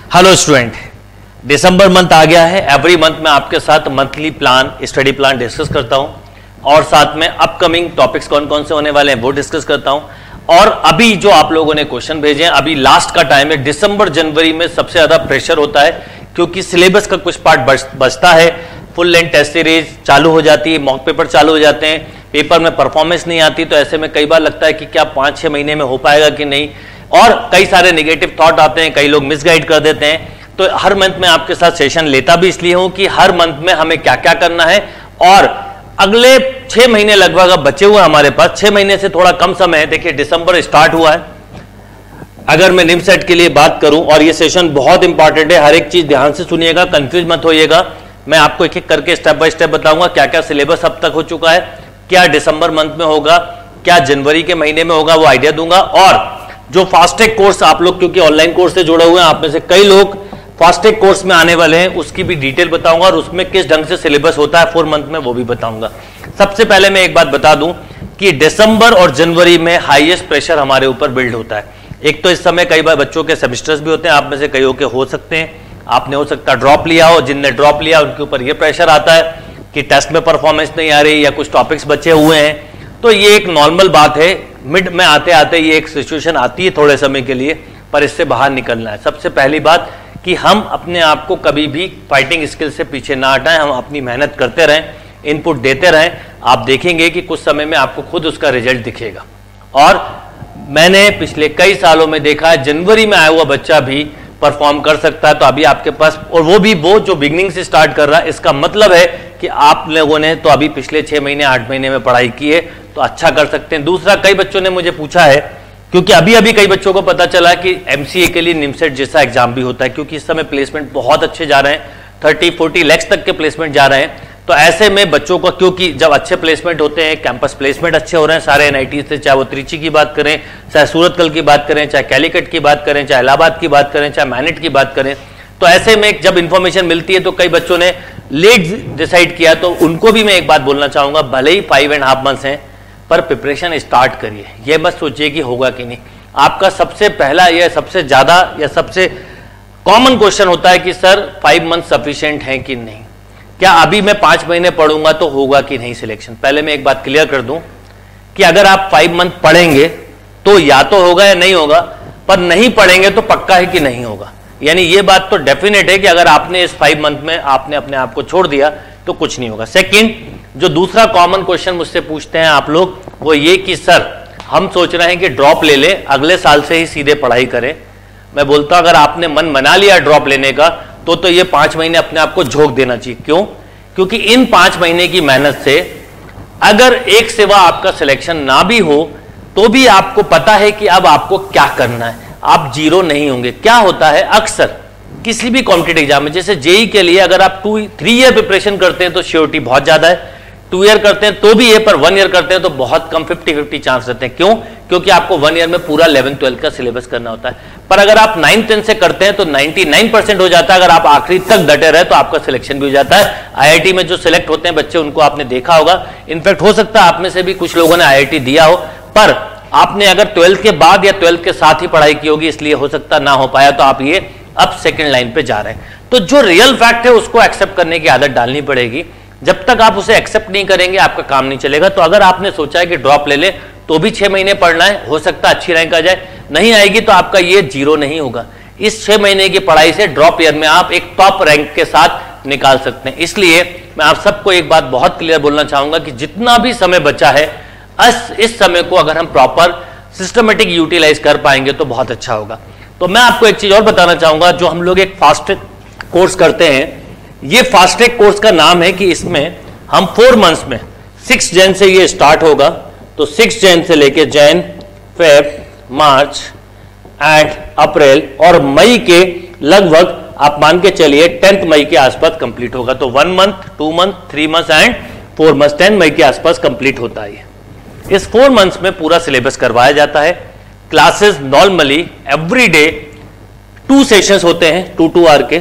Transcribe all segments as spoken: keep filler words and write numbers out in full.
Hello student, दिसंबर month आ गया है। एवरी मंथ मैं आपके साथ monthly plan, study plan discuss करता हूं और साथ में अपकमिंग टॉपिक्स कौन कौन से होने वाले हैं वो डिस्कस करता हूं। और अभी जो आप लोगों ने क्वेश्चन भेजे हैं, अभी लास्ट का टाइम है। दिसंबर जनवरी में सबसे ज्यादा प्रेशर होता है क्योंकि सिलेबस का कुछ पार्ट बचता है। फुल लेंथ टेस्ट सीरीज चालू हो जाती है, मॉक पेपर चालू हो जाते हैं, पेपर में परफॉर्मेंस नहीं आती, तो ऐसे में कई बार लगता है कि क्या पांच छह महीने में हो पाएगा कि नहीं, और कई सारे नेगेटिव थॉट आते हैं, कई लोग मिसगाइड कर देते हैं। तो हर मंथ में आपके साथ सेशन लेता भी इसलिए हूं कि हर मंथ में हमें क्या क्या करना है। और अगले छह महीने लगभग अब बचे हुए हमारे पास, छह महीने से थोड़ा कम समय है। देखिए दिसंबर स्टार्ट हुआ है। अगर मैं निमसेट के लिए बात करूं, और ये सेशन बहुत इंपॉर्टेंट है, हर एक चीज ध्यान से सुनिएगा, कंफ्यूज मत होइएगा। मैं आपको एक एक करके स्टेप बाय स्टेप बताऊंगा क्या क्या सिलेबस अब तक हो चुका है, क्या दिसंबर मंथ में होगा, क्या जनवरी के महीने में होगा, वो आइडिया दूंगा। और जो फास्टैग कोर्स आप लोग, क्योंकि ऑनलाइन कोर्स से जुड़े हुए हैं, आप में से कई लोग फास्टैग कोर्स में आने वाले हैं, उसकी भी डिटेल बताऊंगा और उसमें किस ढंग से सिलेबस होता है फोर मंथ में वो भी बताऊंगा। सबसे पहले मैं एक बात बता दूं कि दिसंबर और जनवरी में हाईएस्ट प्रेशर हमारे ऊपर बिल्ड होता है। एक तो इस समय कई बार बच्चों के सेमेस्टर्स भी होते हैं, आप में से कईयों के हो सकते हैं, आपने हो सकता है ड्रॉप लिया हो। जिनने ड्रॉप लिया उनके ऊपर यह प्रेशर आता है कि टेस्ट में परफॉर्मेंस नहीं आ रही या कुछ टॉपिक्स बचे हुए हैं। तो ये एक नॉर्मल बात है, मिड में आते आते ये एक सिचुएशन आती है थोड़े समय के लिए, पर इससे बाहर निकलना है। सबसे पहली बात कि हम अपने आप को कभी भी फाइटिंग स्किल से पीछे ना हटाएं, हम अपनी मेहनत करते रहें, इनपुट देते रहें। आप देखेंगे कि कुछ समय में आपको खुद उसका रिजल्ट दिखेगा। और मैंने पिछले कई सालों में देखा है, जनवरी में आया हुआ बच्चा भी परफॉर्म कर सकता है। तो अभी आपके पास, और वो भी वो जो बिगनिंग से स्टार्ट कर रहा है, इसका मतलब है कि आप लोगों ने तो अभी पिछले छह महीने आठ महीने में पढ़ाई की है, तो अच्छा कर सकते हैं। दूसरा, कई बच्चों ने मुझे पूछा है, क्योंकि अभी अभी कई बच्चों को पता चला कि एमसीए के लिए निमसेट जैसा एग्जाम भी होता है, क्योंकि इस समय प्लेसमेंट बहुत अच्छे जा रहे हैं, थर्टी फोर्टी लैक्स तक के प्लेसमेंट जा रहे हैं। तो ऐसे में बच्चों को, क्योंकि जब अच्छे प्लेसमेंट होते हैं, कैंपस प्लेसमेंट अच्छे हो रहे हैं सारे एनआईटी से, चाहे वो त्रिची की बात करें, चाहे सूरतकल की बात करें, चाहे कैलिकट की बात करें, चाहे इलाहाबाद की बात करें, चाहे मैनेट की बात करें, तो ऐसे में जब इंफॉर्मेशन मिलती है तो कई बच्चों ने लेट डिसाइड किया। तो उनको भी मैं एक बात बोलना चाहूंगा, भले ही फाइव एंड हाफ मंथ्स हैं, पर प्रिपरेशन स्टार्ट करिए। यह मत सोचिए कि होगा कि नहीं। आपका सबसे पहला या सबसे ज्यादा या सबसे कॉमन क्वेश्चन होता है कि सर फाइव मंथ सफिशिएंट है कि नहीं, क्या अभी मैं पांच महीने पढ़ूंगा तो होगा कि नहीं सिलेक्शन। पहले मैं एक बात क्लियर कर दूं कि अगर आप फाइव मंथ पढ़ेंगे तो या तो होगा या नहीं होगा, पर नहीं पढ़ेंगे तो पक्का है कि नहीं होगा। यानी ये बात तो डेफिनेट है कि अगर आपने इस फाइव मंथ में आपने अपने आप को छोड़ दिया तो कुछ नहीं होगा। सेकंड, जो दूसरा कॉमन क्वेश्चन मुझसे पूछते हैं आप लोग, वो ये कि सर हम सोच रहे हैं कि ड्रॉप ले लें, अगले साल से ही सीधे पढ़ाई करें। मैं बोलता हूं अगर आपने मन बना लिया ड्रॉप लेने का तो तो ये पांच महीने अपने आप को झोंक देना चाहिए। क्यों? क्योंकि इन पांच महीने की मेहनत से अगर एक सेवा आपका सिलेक्शन ना भी हो तो भी आपको पता है कि अब आपको क्या करना है, आप जीरो नहीं होंगे। क्या होता है अक्सर किसी भी कॉम्पिटिटिव एग्जाम में, जैसे जेई के लिए अगर आप टू थ्री ईयर प्रिपरेशन करते हैं तो श्योरिटी बहुत ज्यादा है, टू ईयर करते हैं तो भी है, पर वन ईयर करते हैं तो बहुत कम फिफ्टी फिफ्टी चांस रहते हैं। क्यों? क्योंकि आपको वन ईयर में पूरा इलेवन ट्वेल्थ का सिलेबस करना होता है। पर अगर आप नाइन टेन से करते हैं तो नाइंटी नाइन परसेंट हो जाता है। अगर आप आखिरी तक डटे रहे तो आपका सिलेक्शन भी हो जाता है। आईआईटी में जो सिलेक्ट होते हैं बच्चे, उनको आपने देखा होगा, इनफैक्ट हो सकता है आप में से भी कुछ लोगों ने आईआईटी दिया हो, पर आपने अगर ट्वेल्थ के बाद या ट्वेल्थ के साथ ही पढ़ाई की होगी, इसलिए हो सकता ना हो पाया, तो आप ये अब सेकेंड लाइन पे जा रहे हैं। तो जो रियल फैक्ट है उसको एक्सेप्ट करने की आदत डालनी पड़ेगी। जब तक आप उसे एक्सेप्ट नहीं करेंगे आपका काम नहीं चलेगा। तो अगर आपने सोचा है कि ड्रॉप ले ले तो भी छह महीने पढ़ना है, हो सकता है अच्छी रैंक आ जाए, नहीं आएगी तो आपका ये जीरो नहीं होगा। इस छह महीने की पढ़ाई से ड्रॉप ईयर में आप एक टॉप रैंक के साथ निकाल सकते हैं। इसलिए मैं आप सबको एक बात बहुत क्लियर बोलना चाहूंगा कि जितना भी समय बचा है, इस समय को अगर हम प्रॉपर सिस्टमेटिक यूटिलाइज कर पाएंगे तो बहुत अच्छा होगा। तो मैं आपको एक चीज और बताना चाहूंगा, जो हम लोग एक फास्टैग कोर्स करते हैं, ये फास्टैग कोर्स का नाम है कि इसमें हम फोर मंथ्स में, सिक्स जैन से ये स्टार्ट होगा, तो सिक्स जैन से लेके Jan, Feb, March and April और मई के लगभग आप मान के चलिए टेंथ मई के आसपास कंप्लीट होगा। तो one month, two month, three months and four months, ten मई के आसपास कंप्लीट होता है। इस फोर मंथ्स में पूरा सिलेबस करवाया जाता है। Classes normally every day two sessions होते हैं, टू टू आवर के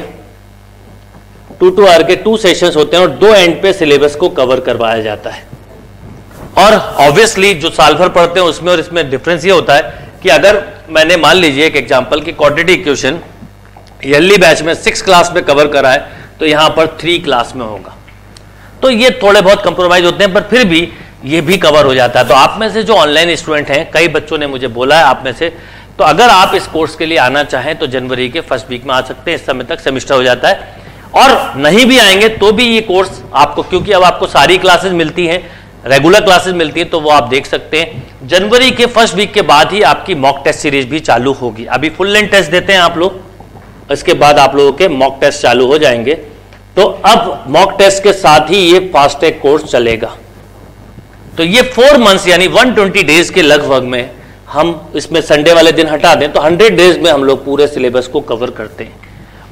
टू टू आवर के टू सेशंस होते हैं और दो एंड पे सिलेबस को कवर करवाया जाता है। और ऑब्वियसली जो साल भर पढ़ते हैं उसमें और इसमें डिफरेंस ये होता है कि अगर मैंने मान लीजिए एक एग्जांपल की क्वाड्रेटिक इक्वेशन ईयरली बैच में सिक्स क्लास में कवर करा है तो यहां पर थ्री क्लास में होगा। तो ये थोड़े बहुत कंप्रोमाइज होते हैं पर फिर भी ये भी कवर हो जाता है। तो आप में से जो ऑनलाइन स्टूडेंट हैं, कई बच्चों ने मुझे बोला है आप में से, तो अगर आप इस कोर्स के लिए आना चाहें तो जनवरी के फर्स्ट वीक में आ सकते हैं। इस समय तक सेमेस्टर हो जाता है, और नहीं भी आएंगे तो भी ये कोर्स आपको, क्योंकि अब आपको सारी क्लासेस मिलती हैं, रेगुलर क्लासेस मिलती हैं, तो वो आप देख सकते हैं। जनवरी के फर्स्ट वीक के बाद ही आपकी मॉक टेस्ट सीरीज भी चालू होगी। अभी फुल लेंथ टेस्ट देते हैं आप लोग, इसके बाद आप लोगों के मॉक टेस्ट चालू हो जाएंगे। तो अब मॉक टेस्ट के साथ ही ये फास्ट ट्रैक कोर्स चलेगा। तो ये फोर मंथ्स यानी वन ट्वेंटी डेज के लगभग में, हम इसमें संडे वाले दिन हटा दें तो हंड्रेड डेज में हम लोग पूरे सिलेबस को कवर करते हैं,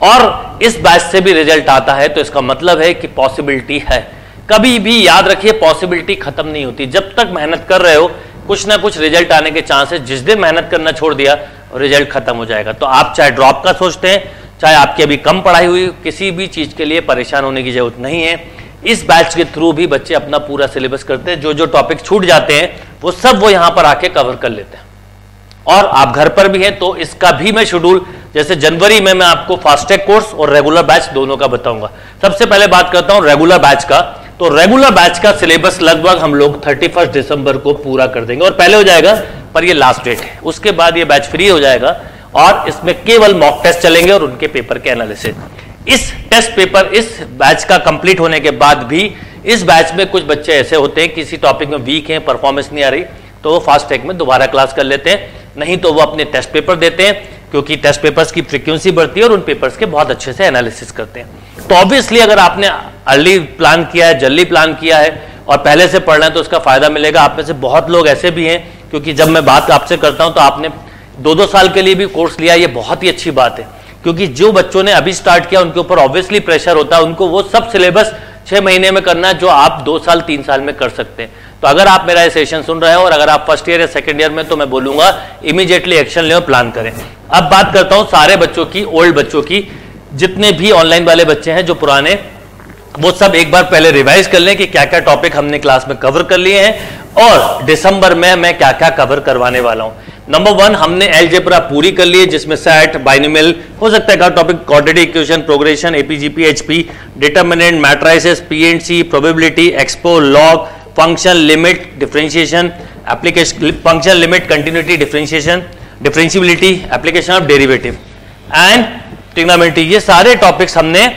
और इस बैच से भी रिजल्ट आता है। तो इसका मतलब है कि पॉसिबिलिटी है। कभी भी याद रखिए, पॉसिबिलिटी खत्म नहीं होती। जब तक मेहनत कर रहे हो कुछ ना कुछ रिजल्ट आने के चांस है। जिस दिन मेहनत करना छोड़ दिया रिजल्ट खत्म हो जाएगा। तो आप चाहे ड्रॉप का सोचते हैं, चाहे आपकी अभी कम पढ़ाई हुई, किसी भी चीज के लिए परेशान होने की जरूरत नहीं है। इस बैच के थ्रू भी बच्चे अपना पूरा सिलेबस करते हैं। जो जो टॉपिक छूट जाते हैं वो सब वो यहां पर आके कवर कर लेते हैं। और आप घर पर भी हैं तो इसका भी मैं शेड्यूल, जैसे जनवरी में मैं आपको फास्ट ट्रैक कोर्स और रेगुलर बैच दोनों का बताऊंगा। सबसे पहले बात करता हूं रेगुलर बैच का। तो रेगुलर बैच का सिलेबस लगभग हम लोग थर्टी फर्स्ट दिसंबर को पूरा कर देंगे, और पहले हो जाएगा पर ये लास्ट डेट है। उसके बाद ये बैच फ्री हो जाएगा और इसमें केवल मॉक टेस्ट चलेंगे और उनके पेपर के एनालिसिस। इस टेस्ट पेपर, इस बैच का कंप्लीट होने के बाद भी इस बैच में कुछ बच्चे ऐसे होते हैं किसी टॉपिक में वीक हैं, परफॉर्मेंस नहीं आ रही, तो वो फास्ट ट्रैक में दोबारा क्लास कर लेते हैं, नहीं तो वो अपने टेस्ट पेपर देते हैं, क्योंकि टेस्ट पेपर्स की फ्रीक्वेंसी बढ़ती है और उन पेपर्स के बहुत अच्छे से एनालिसिस करते हैं। तो ऑब्वियसली अगर आपने अर्ली प्लान किया है, जल्दी प्लान किया है और पहले से पढ़ना है तो उसका फायदा मिलेगा। आप में से बहुत लोग ऐसे भी हैं, क्योंकि जब मैं बात आपसे करता हूं तो आपने दो दो साल के लिए भी कोर्स लिया, ये बहुत ही अच्छी बात है। क्योंकि जो बच्चों ने अभी स्टार्ट किया उनके ऊपर ऑब्वियसली प्रेशर होता है, उनको वो सब सिलेबस छह महीने में करना है जो आप दो साल तीन साल में कर सकते हैं। तो अगर आप मेरा ये सेशन सुन रहे हो और अगर आप फर्स्ट ईयर या सेकंड ईयर में, तो मैं बोलूंगा इमीडिएटली एक्शन लें और प्लान करें। अब बात करता हूं सारे बच्चों की, ओल्ड बच्चों की, जितने भी ऑनलाइन वाले बच्चे हैं जो पुराने, वो सब एक बार पहले रिवाइज कर लें कि क्या क्या टॉपिक हमने क्लास में कवर कर लिए हैं और दिसंबर में मैं क्या क्या कवर करवाने वाला हूं। नंबर वन, हमने अलजेब्रा पूरी कर ली है, जिसमें सेट, बाइनोमियल, हो सकता है का topic quadratic equation, progression, APGP, HP, determinant, matrices, PNC, probability, expo, log, function, limit, differentiation, application, function, limit, continuity, differentiation, differentiability, application of derivative and trigonometry. ये सारे टॉपिक्स हमने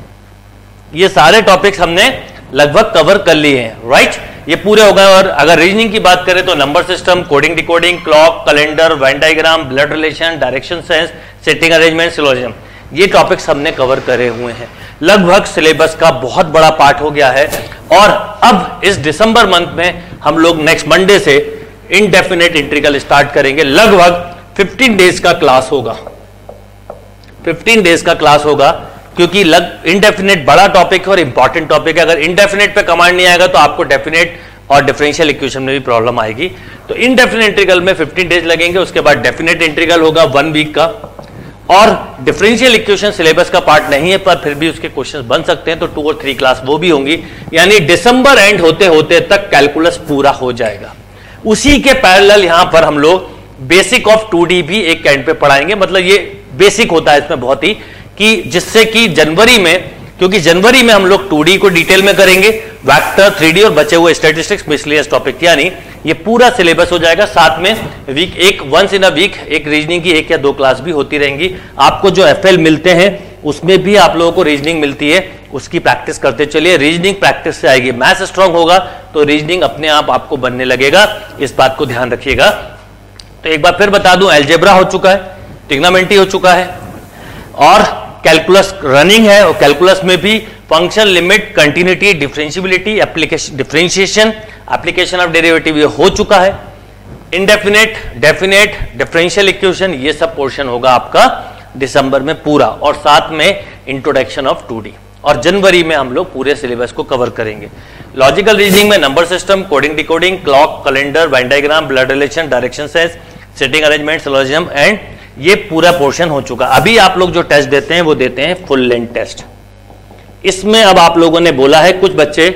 ये सारे टॉपिक्स हमने लगभग कवर कर लिए हैं, राइट। ये पूरे हो गए। और अगर रीजनिंग की बात करें तो number system, coding, decoding, clock, calendar, Venn diagram, blood relation, direction sense, seating arrangement, syllogism, ये टॉपिक्स हमने कवर करे हुए हैं। लगभग सिलेबस का बहुत बड़ा पार्ट हो गया है। और अब इस दिसंबर मंथ में हम लोग नेक्स्ट मंडे से इनडेफिनेट इंटीग्रल स्टार्ट करेंगे। लगभग फिफ्टीन डेज का क्लास होगा, फिफ्टीन डेज का क्लास होगा, क्योंकि लग इनडेफिनेट बड़ा टॉपिक है और इंपॉर्टेंट टॉपिक है। अगर इनडेफिनेट पे कमांड नहीं आएगा तो आपको डेफिनेट और डिफरेंशियल इक्वेशन में भी प्रॉब्लम आएगी। तो इनडेफिनेट इंटीग्रल में फिफ्टीन डेज लगेंगे, उसके बाद डेफिनेट इंटीग्रल होगा वन वीक का। और डिफरेंशियल इक्वेशन सिलेबस का पार्ट नहीं है, पर फिर भी उसके क्वेश्चन बन सकते हैं, तो टू और थ्री क्लास वो भी होंगी। यानी दिसंबर एंड होते होते तक कैलकुलस पूरा हो जाएगा। उसी के पैरेलल यहां पर हम लोग बेसिक ऑफ टू डी भी एक कैंड पे पढ़ाएंगे। मतलब ये बेसिक होता है इसमें बहुत ही, कि जिससे कि जनवरी में, क्योंकि जनवरी में हम लोग टू डी को डिटेल में करेंगे, वेक्टर, थ्री डी और बचे हुए स्टैटिस्टिक्स, मिसलेनियस टॉपिक, यानी ये पूरा सिलेबस हो जाएगा। साथ में वीक एक वंस इन अ वीक एक रीजनिंग की एक या दो क्लास भी होती रहेंगी। आपको जो एफएल मिलते हैं उसमें भी आप लोगों को रीजनिंग मिलती है, उसकी प्रैक्टिस करते चलिए। रीजनिंग प्रैक्टिस से आएगी, मैथ्स स्ट्रांग होगा तो रीजनिंग अपने आप आपको बनने लगेगा। इस बात को ध्यान रखिएगा। तो एक बार फिर बता दूं, अलजेब्रा हो चुका है, ट्रिग्नोमेट्री हो चुका है और कैलकुलस रनिंग है। और कैलकुलस में भी function, limit, continuity, differentiability, application, differentiation, application of derivative ये हो चुका है। इनडेफिनेट, डेफिनेट, डिफरेंशियल इक्वेशन, ये सब पोर्शन होगा आपका दिसंबर में पूरा, और साथ में इंट्रोडक्शन ऑफ टू डी। और जनवरी में हम लोग पूरे सिलेबस को कवर करेंगे। लॉजिकल रीजनिंग में number system, coding, decoding, clock, calendar, Venn diagram, blood relation, direction sense, seating arrangement, syllogism and ये पूरा पोर्शन हो चुका। अभी आप लोग जो टेस्ट देते हैं वो देते हैं फुल लेंथ टेस्ट। इसमें अब आप लोगों ने बोला है, कुछ बच्चे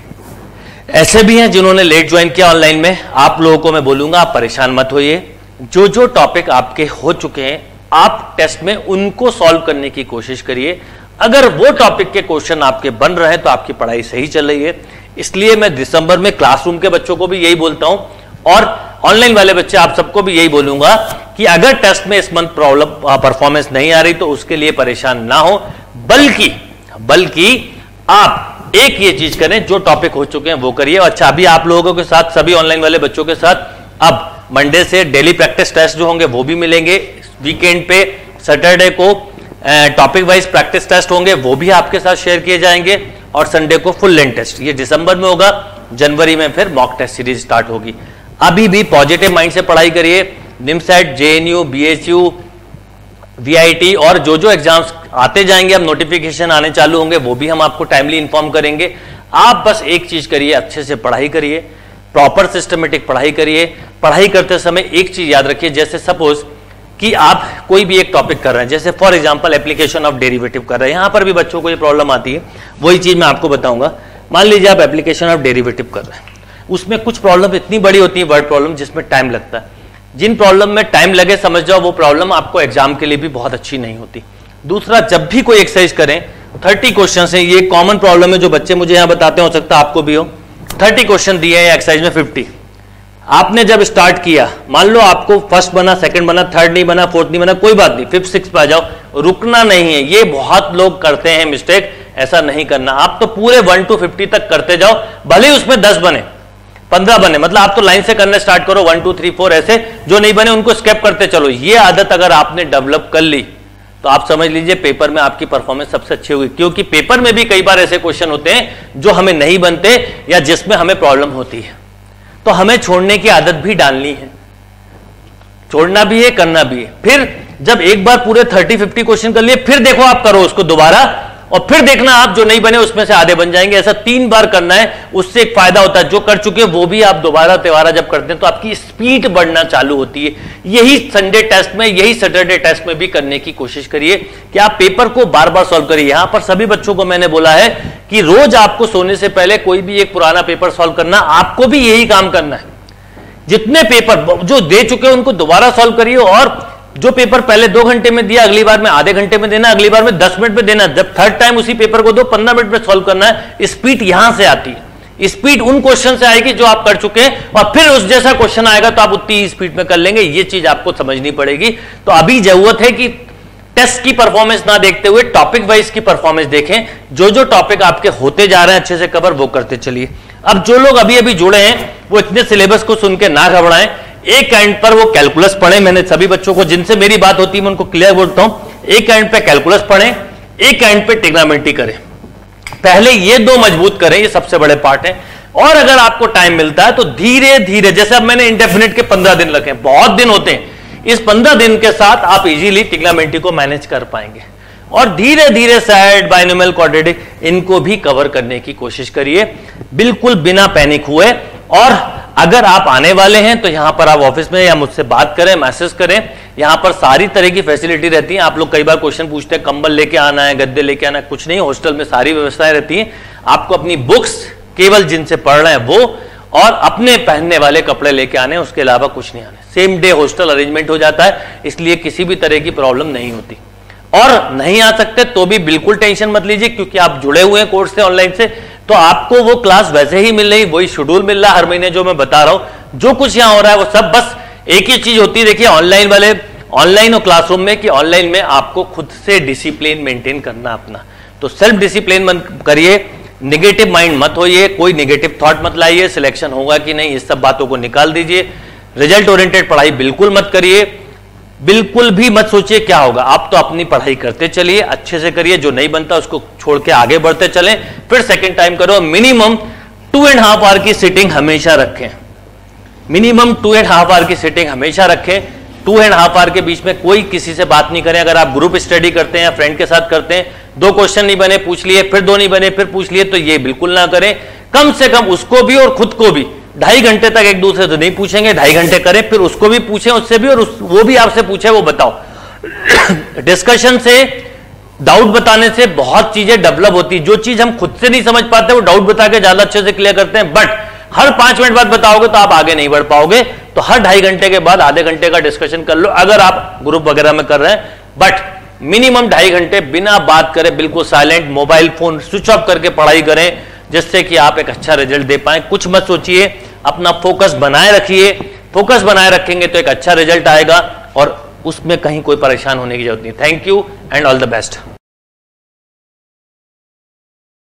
ऐसे भी हैं जिन्होंने लेट ज्वाइन किया ऑनलाइन में। आप लोगों को मैं बोलूंगा आप परेशान मत होइए, जो जो टॉपिक आपके हो चुके हैं आप टेस्ट में उनको सॉल्व करने की कोशिश करिए। अगर वो टॉपिक के क्वेश्चन आपके बन रहे हैं तो आपकी पढ़ाई सही चल रही है। इसलिए मैं दिसंबर में क्लासरूम के बच्चों को भी यही बोलता हूं और ऑनलाइन वाले बच्चे आप सबको भी यही बोलूंगा कि अगर टेस्ट में इस मंथ प्रॉब्लम परफॉर्मेंस नहीं आ रही तो उसके लिए परेशान ना हो, बल्कि बल्कि आप एक ये चीज करें, जो टॉपिक हो चुके हैं वो करिए। अच्छा, अभी आप लोगों के साथ, सभी ऑनलाइन वाले बच्चों के साथ अब मंडे से डेली प्रैक्टिस टेस्ट जो होंगे वो भी मिलेंगे। वीकेंड पे सैटरडे को टॉपिक वाइज प्रैक्टिस टेस्ट होंगे, वो भी आपके साथ शेयर किए जाएंगे। और संडे को फुल लेंथ टेस्ट, ये दिसंबर में होगा। जनवरी में फिर मॉक टेस्ट सीरीज स्टार्ट होगी। अभी भी पॉजिटिव माइंड से पढ़ाई करिए। निमसेट, जेएनयू, बीएचयू, वीआईटी और जो जो एग्जाम्स आते जाएंगे, अब नोटिफिकेशन आने चालू होंगे, वो भी हम आपको टाइमली इंफॉर्म करेंगे। आप बस एक चीज करिए, अच्छे से पढ़ाई करिए, प्रॉपर सिस्टमेटिक पढ़ाई करिए। पढ़ाई करते समय एक चीज याद रखिए, जैसे सपोज कि आप कोई भी एक टॉपिक कर रहे हैं, जैसे for example application of derivative कर रहे हैं, यहां पर भी बच्चों को ये प्रॉब्लम आती है, वही चीज मैं आपको बताऊंगा। मान लीजिए आप एप्लीकेशन ऑफ डेरिवेटिव कर रहे हैं, उसमें कुछ प्रॉब्लम इतनी बड़ी होती है, वर्ड प्रॉब्लम, जिसमें टाइम लगता है। जिन प्रॉब्लम में टाइम लगे, समझ जाओ वो प्रॉब्लम आपको एग्जाम के लिए भी बहुत अच्छी नहीं होती। दूसरा, जब भी कोई एक्सरसाइज करें, थर्टी क्वेश्चन है, ये कॉमन प्रॉब्लम है जो बच्चे मुझे यहां बताते हैं, हो सकता है आपको भी हो। थर्टी क्वेश्चन दिए हैं एक्सरसाइज में, फिफ्टी आपने जब स्टार्ट किया, मान लो आपको फर्स्ट बना, सेकंड बना, थर्ड नहीं बना, फोर्थ नहीं बना, कोई बात नहीं, फिफ्थ सिक्स पे आ जाओ, रुकना नहीं है। ये बहुत लोग करते हैं मिस्टेक, ऐसा नहीं करना। आप तो पूरे वन टू फिफ्टी तक करते जाओ, भले ही उसमें दस बने, पंद्रह बने, मतलब आप तो लाइन से करने स्टार्ट करो, वन टू थ्री फोर, ऐसे जो नहीं बने उनको स्किप करते चलो। ये आदत अगर आपने डेवलप कर ली तो आप समझ लीजिए पेपर में आपकी परफॉर्मेंस सबसे अच्छी होगी। क्योंकि पेपर में भी कई बार ऐसे क्वेश्चन होते हैं जो हमें नहीं बनते या जिसमें हमें प्रॉब्लम होती है, तो हमें छोड़ने की आदत भी डालनी है। छोड़ना भी है, करना भी है। फिर जब एक बार पूरे थर्टी फिफ्टी क्वेश्चन कर लिए, फिर देखो आप करो उसको दोबारा, और फिर देखना आप जो नहीं बने उसमें से आधे बन जाएंगे। ऐसा तीन बार करना है, उससे एक फायदा होता है, जो कर चुके हैं वो भी आप दोबारा तिबारा जब करते हैं तो आपकी स्पीड बढ़ना चालू होती है। यही संडे टेस्ट में, यही सैटरडे टेस्ट में भी करने की कोशिश करिए कि आप पेपर को बार बार सॉल्व करिए। यहां पर सभी बच्चों को मैंने बोला है कि रोज आपको सोने से पहले कोई भी एक पुराना पेपर सॉल्व करना, आपको भी यही काम करना है। जितने पेपर जो दे चुके हैं उनको दोबारा सॉल्व करिए, और जो पेपर पहले दो घंटे में दिया अगली बार में आधे घंटे में देना, अगली बार में दस मिनट में देना। जब थर्ड टाइम उसी पेपर को दो, पंद्रह मिनट में सॉल्व करना है। स्पीड यहां से आती है, स्पीड उन क्वेश्चन से आएगी जो आप कर चुके हैं, और फिर उस जैसा क्वेश्चन आएगा तो आप उतनी स्पीड में कर लेंगे। ये चीज आपको समझनी पड़ेगी। तो अभी जरूरत है कि टेस्ट की परफॉर्मेंस ना देखते हुए टॉपिक वाइज की परफॉर्मेंस देखें। जो जो टॉपिक आपके होते जा रहे हैं अच्छे से कवर, वो करते चलिए। अब जो लोग अभी अभी जुड़े हैं वो इतने सिलेबस को सुन के ना घबराएं। एक एंड पर वो कैलकुलस पढ़ें। मैंने सभी बच्चों को जिनसे मेरी बात होती है मैं उनको क्लियर बोलता हूं, एक एंड पे कैलकुलस पढ़ें, एक एंड पे ट्रिग्नोमेट्री करें। पहले ये दो मजबूत करें, ये सबसे बड़े पार्ट है। और अगर आपको टाइम मिलता है तो धीरे धीरे, जैसे अब मैंने इंडेफिनिट के पंद्रह दिन रखे, बहुत दिन होते हैं, इस पंद्रह दिन के साथ आप इजीली ट्रिग्नोमेट्री को मैनेज कर पाएंगे। और धीरे धीरे साइड, बाइनोमियल, क्वाड्रेटिक, इनको भी कवर करने की कोशिश करिए, बिल्कुल बिना पैनिक हुए। और अगर आप आने वाले हैं तो यहां पर आप ऑफिस में या मुझसे बात करें, मैसेज करें। यहां पर सारी तरह की फैसिलिटी रहती है। आप लोग कई बार क्वेश्चन पूछते हैं, कंबल लेके आना है, गद्दे लेके आना है, कुछ नहीं, हॉस्टल में सारी व्यवस्थाएं रहती हैं। आपको अपनी बुक्स केवल जिनसे पढ़ रहे हैं वो, और अपने पहनने वाले कपड़े लेके आने, उसके अलावा कुछ नहीं आने। सेम डे हॉस्टल अरेंजमेंट हो जाता है, इसलिए किसी भी तरह की प्रॉब्लम नहीं होती। और नहीं आ सकते तो भी बिल्कुल टेंशन मत लीजिए, क्योंकि आप जुड़े हुए हैं कोर्स से, ऑनलाइन से, तो आपको वो क्लास वैसे ही मिल रही, वही शेड्यूल मिल रहा है हर महीने। जो मैं बता रहा हूं, जो कुछ यहां हो रहा है वो सब बस एक ही चीज होती है। देखिए ऑनलाइन वाले, ऑनलाइन और क्लासरूम में, कि ऑनलाइन में आपको खुद से डिसिप्लिन मेंटेन करना अपना, तो सेल्फ डिसिप्लिन करिए, निगेटिव माइंड मत होइए, कोई निगेटिव थॉट मत लाइए, सिलेक्शन होगा कि नहीं इस सब बातों को निकाल दीजिए। रिजल्ट ओरिएंटेड पढ़ाई बिल्कुल मत करिए, बिल्कुल भी मत सोचिए क्या होगा। आप तो अपनी पढ़ाई करते चलिए, अच्छे से करिए, जो नहीं बनता उसको छोड़ के आगे बढ़ते चलें, फिर सेकंड टाइम करो। Minimum two and half hour की सिटिंग हमेशा रखें, minimum two and half hour की सिटिंग हमेशा रखें। टू एंड हाफ आवर के बीच में कोई किसी से बात नहीं करें। अगर आप ग्रुप स्टडी करते हैं या फ्रेंड के साथ करते हैं, दो क्वेश्चन नहीं बने पूछ लिए, फिर दो नहीं बने फिर पूछ लिए, तो ये बिल्कुल ना करें। कम से कम उसको भी और खुद को भी ढाई घंटे तक एक दूसरे से नहीं पूछेंगे, ढाई घंटे करें, फिर उसको भी पूछें उससे भी, और उस, वो भी आपसे पूछे, वो बताओ। डिस्कशन से, डाउट बताने से बहुत चीजें डेवलप होती है। जो चीज हम खुद से नहीं समझ पाते वो डाउट बता के ज्यादा अच्छे से क्लियर करते हैं। बट हर पांच मिनट बाद बताओगे तो आप आगे नहीं बढ़ पाओगे। तो हर ढाई घंटे के बाद आधे घंटे का डिस्कशन कर लो, अगर आप ग्रुप वगैरह में कर रहे हैं। बट मिनिमम ढाई घंटे बिना बात करे, बिल्कुल silent, mobile phone switch off करके पढ़ाई करें, जिससे कि आप एक अच्छा रिजल्ट दे पाए। कुछ मत सोचिए, अपना फोकस बनाए रखिए। फोकस बनाए रखेंगे तो एक अच्छा रिजल्ट आएगा और उसमें कहीं कोई परेशान होने की जरूरत नहीं। Thank you and all the best.